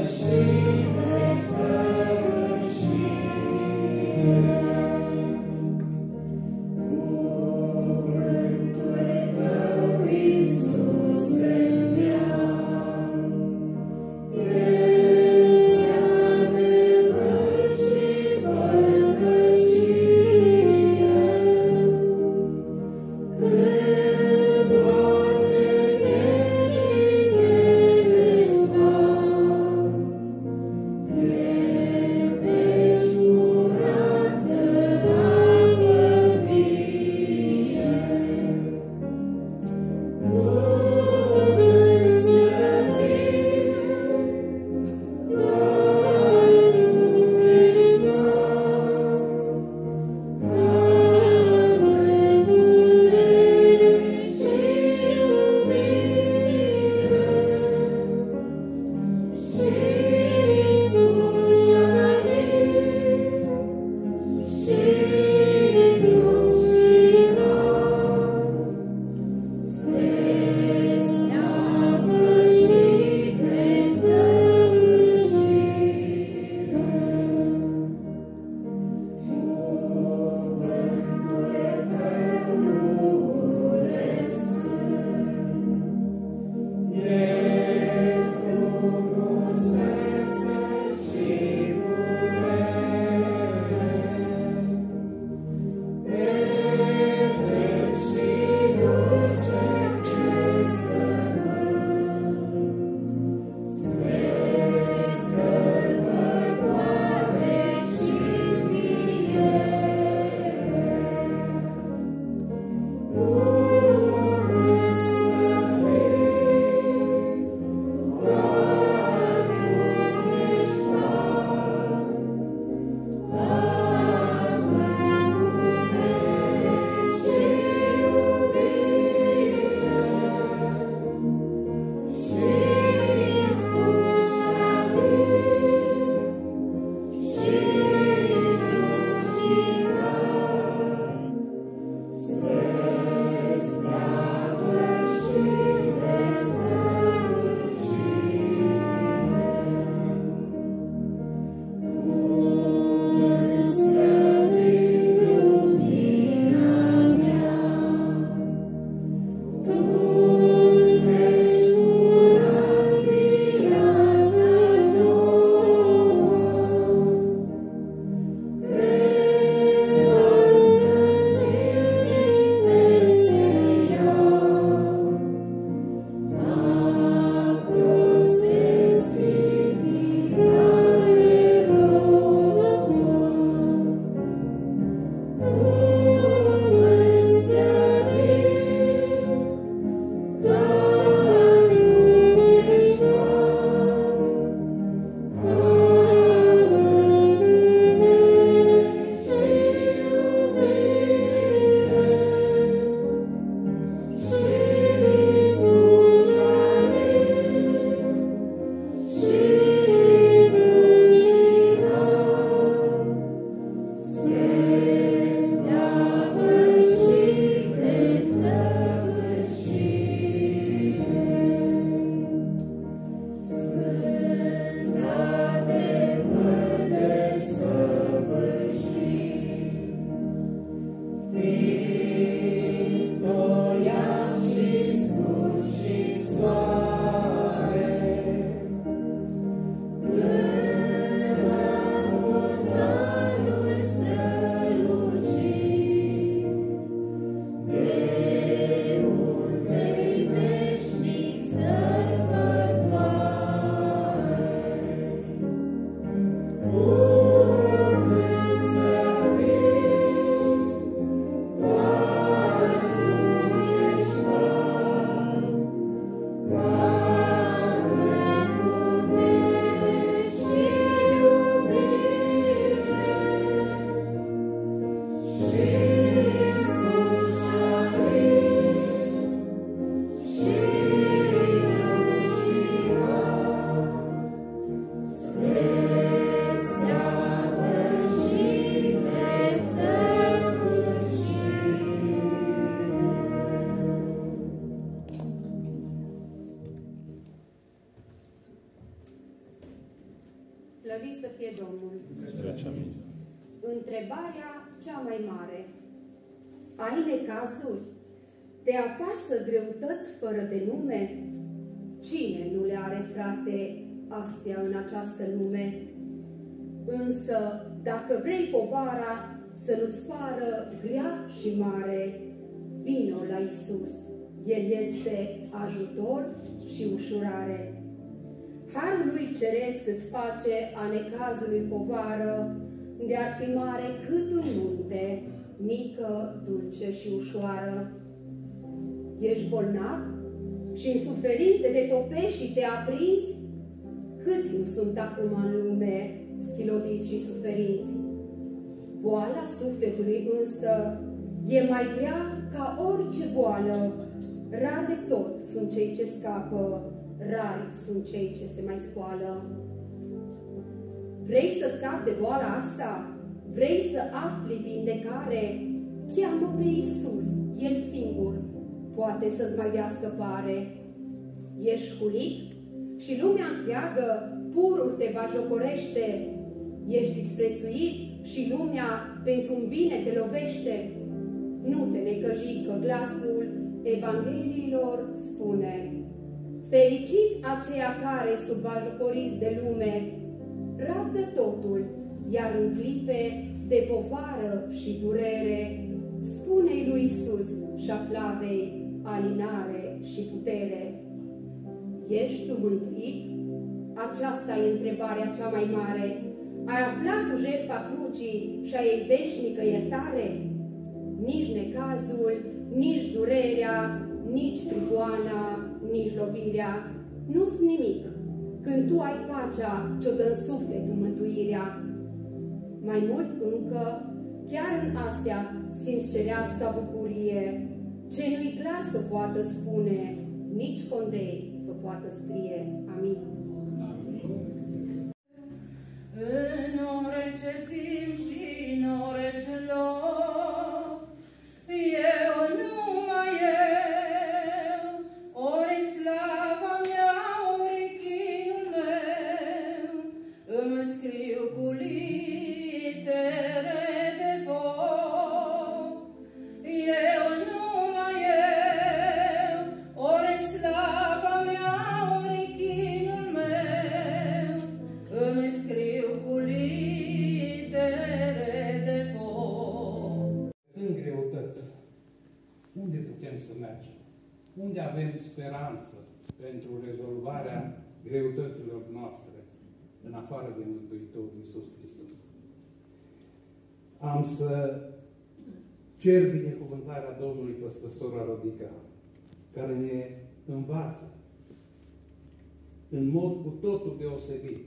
Yeah. Slăvit să fie Domnul! Întrebarea cea mai mare. Ai necazuri? Te apasă greutăți fără de nume? Cine nu le are, frate, astea în această lume? Însă, dacă vrei povara să nu-ți pară grea și mare, vino la Iisus. El este ajutor și ușurare. Harul lui ceresc îți face a necazului povară, de-ar fi mare cât un munte, mică, dulce și ușoară. Ești bolnav și în suferințe te topești și te aprinzi? Câți nu sunt acum în lume schilodiți și suferinți? Boala sufletului însă e mai grea ca orice boală. Rar de tot sunt cei ce scapă, rari sunt cei ce se mai scoală. Vrei să scapi de boala asta? Vrei să afli vindecare? Cheamă pe Iisus, El singur poate să-ți mai dea scăpare. Ești hulit și lumea întreagă purul te bajocorește. Ești disprețuit și lumea pentru un bine te lovește. Nu te necăji că glasul Evangheliilor spune: fericiți aceia care, sub bajocoriți de lume, rabdă totul, iar în clipe de povară și durere, spune-i lui Iisus și-a Flavei alinare și putere. Ești tu mântuit? Aceasta e întrebarea cea mai mare. Ai aflat tu jertfa crucii și ai ei veșnică iertare? Nici necazul, nici durerea, nici prigoana, nici lovirea nu-s nimic când tu ai pacea ce-o dă în suflet mântuirea. Mai mult încă, chiar în astea simți cerească bucurie, ce nu-i clar să poată spune, nici condei să poată scrie. Amin. În orice timp și în orice loc, eu, numai eu, ori slava mea, ori chinul meu, îmi scriu cu litere de foc. Eu, numai eu, ori slava mea, ori chinul meu, îmi scriu cu litere de foc. În greutăți, unde putem să mergem? Unde avem speranță pentru rezolvarea greutăților noastre, în afară de Mântuitorul Iisus Hristos? Am să cer binecuvântarea Domnului peste sora Rodica, care ne învață în mod cu totul deosebit,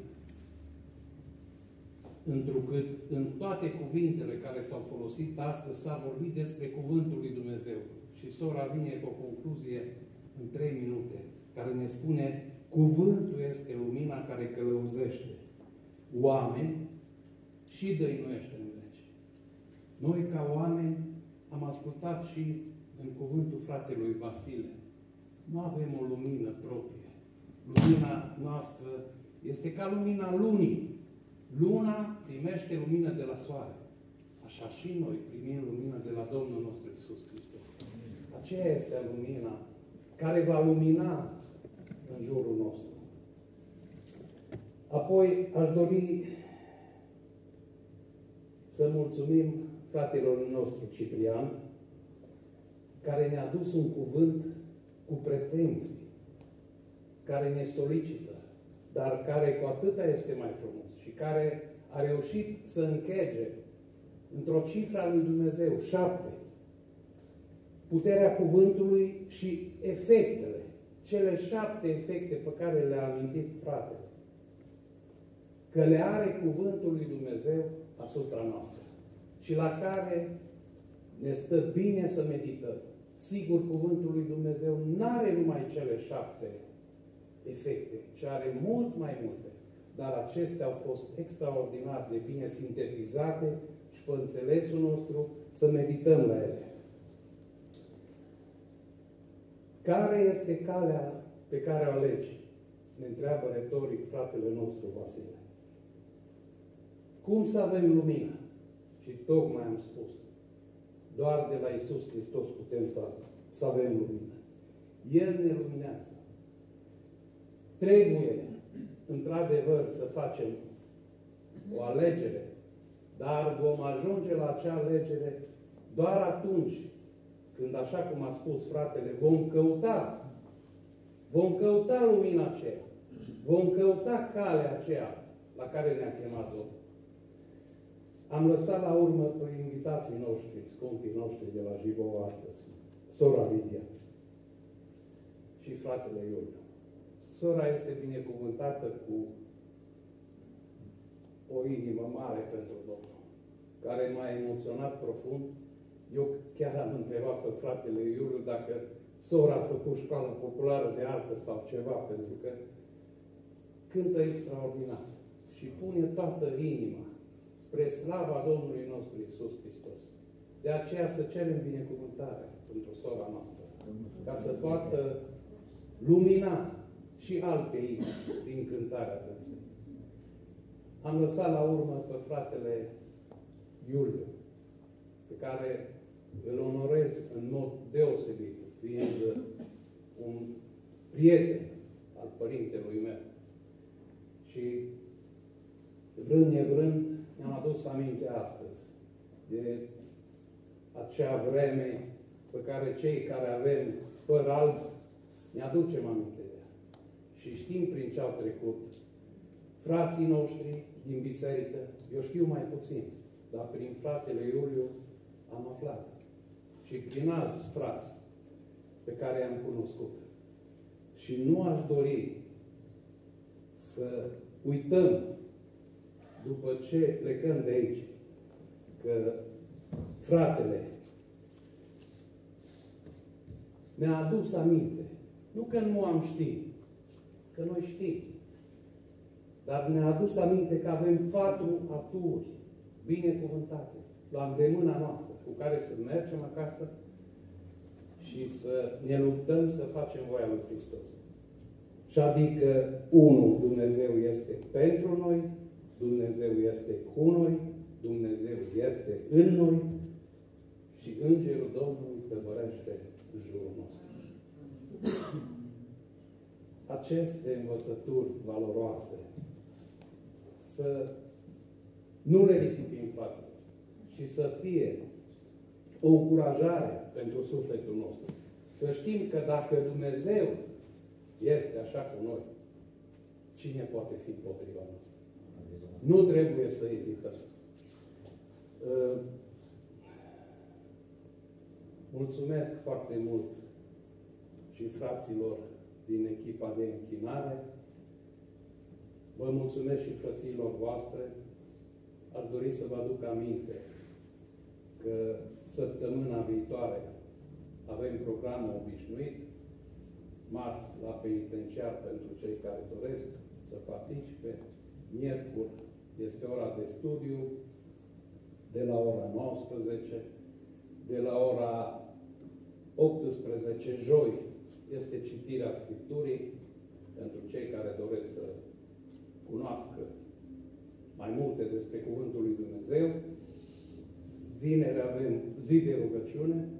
întrucât în toate cuvintele care s-au folosit astăzi s-a vorbit despre Cuvântul lui Dumnezeu. Și sora vine cu o concluzie în 3 minute, care ne spune: cuvântul este lumina care călăuzește oameni și dăinuiește în veci. Noi, ca oameni, am ascultat și în cuvântul fratelui Vasile. Nu avem o lumină proprie. Lumina noastră este ca lumina lunii. Luna primește lumină de la soare. Așa și noi primim lumină de la Domnul nostru Iisus Hristos. Aceea este lumina care va lumina în jurul nostru. Apoi aș dori să mulțumim fratelor nostru Ciprian, care ne-a dus un cuvânt cu pretenții, care ne solicită, dar care cu atâta este mai frumos și care a reușit să închege într-o cifră a lui Dumnezeu, 7, puterea cuvântului și efectele, cele 7 efecte pe care le-a amintit fratele, că le are cuvântul lui Dumnezeu asupra noastră și la care ne stă bine să medităm. Sigur, cuvântul lui Dumnezeu nu are numai cele 7 efecte, ci are mult mai multe. Dar acestea au fost extraordinar de bine sintetizate și pe înțelesul nostru să medităm la ele. Care este calea pe care o alegi? Ne întreabă retoric fratele nostru Vasile. Cum să avem lumină? Și tocmai am spus, doar de la Iisus Hristos putem să avem lumină. El ne luminează. Trebuie, într-adevăr, să facem o alegere, dar vom ajunge la acea alegere doar atunci când, așa cum a spus fratele, vom căuta lumina aceea, vom căuta calea aceea la care ne-a chemat Domnul. Am lăsat la urmă pe invitații noștri, scumpii noștri de la Jibou astăzi, sora Lidia și fratele Iuliu. Sora este binecuvântată cu o inimă mare pentru Domnul, care m-a emoționat profund. Eu chiar am întrebat pe fratele Iuliu dacă sora a făcut școală populară de artă sau ceva, pentru că cântă extraordinar și pune toată inima spre slava Domnului nostru Iisus Hristos. De aceea să cerem binecuvântare pentru sora noastră, ca să poată lumina și alte inimi din cântarea dânsei. Am lăsat la urmă pe fratele Iuliu, pe care îl onorez în mod deosebit, fiind un prieten al părintelui meu. Și vrând nevrând, mi-am adus aminte astăzi de acea vreme pe care cei care avem păr alb ne aducem aminte de ea. Și știm prin ce au trecut frații noștri din biserică. Eu știu mai puțin, dar prin fratele Iuliu am aflat. Și prin alți frați pe care i-am cunoscut. Și nu aș dori să uităm, după ce plecăm de aici, că fratele ne-a adus aminte. Nu că nu am ști, că noi știm. Dar ne-a adus aminte că avem 4 aturi binecuvântate la îndemâna noastră, cu care să mergem acasă și să ne luptăm să facem voia lui Hristos. Și adică, 1, Dumnezeu este pentru noi, Dumnezeu este cu noi, Dumnezeu este în noi și Îngerul Domnului tăvărește în jurul nostru. Aceste învățături valoroase să nu le risipim, frate, și să fie o încurajare pentru sufletul nostru. Să știm că dacă Dumnezeu este așa cu noi, cine poate fi împotriva noastră? Nu trebuie să ezităm. Mulțumesc foarte mult și fraților din echipa de închinare. Vă mulțumesc și frăților voastre. Aș dori să vă aduc aminte că săptămâna viitoare avem programul obișnuit, marți la penitenciar pentru cei care doresc să participe, miercuri este ora de studiu, de la ora 19, de la ora 18, joi, este citirea Scripturii pentru cei care doresc să cunoască mai multe despre Cuvântul lui Dumnezeu. Vineri avem zi de rugăciune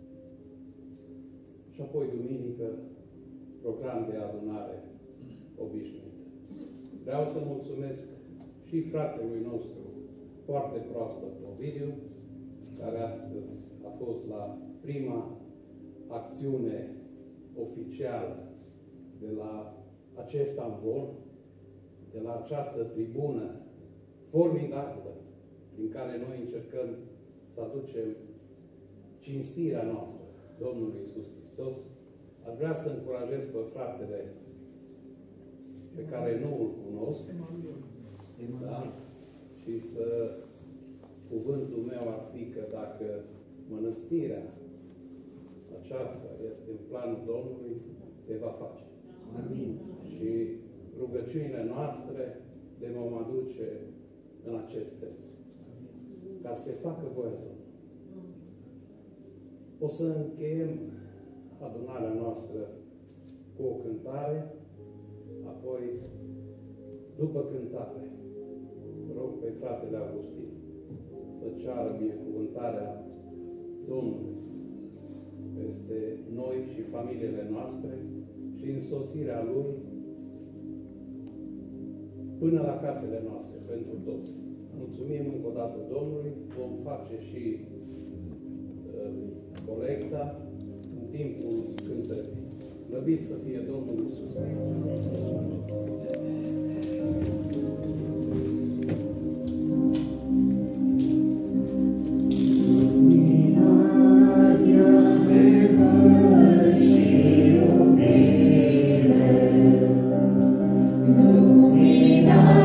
și apoi duminică program de adunare obișnuit. Vreau să mulțumesc și fratelui nostru foarte proaspăt, Ovidiu, care astăzi a fost la prima acțiune oficială de la acest amvon, de la această tribună formidabilă prin care noi încercăm să aducem cinstirea noastră Domnului Iisus Hristos. Aș vrea să încurajez pe fratele pe care nu îl cunosc, da? Și să cuvântul meu ar fi că dacă mănăstirea aceasta este în planul Domnului, se va face. Amin. Și rugăciunile noastre le vom aduce în acest sens. Ca să se facă voia Domnului. O să încheiem adunarea noastră cu o cântare, apoi, după cântare, rog pe fratele Augustin să ceară binecuvântarea Domnului peste noi și familiile noastre și însoțirea Lui până la casele noastre, pentru toți. Mulțumim încă o dată Domnului, vom face și colecta în timpul cântării. Slăvit să fie Domnul Iisus. Lumina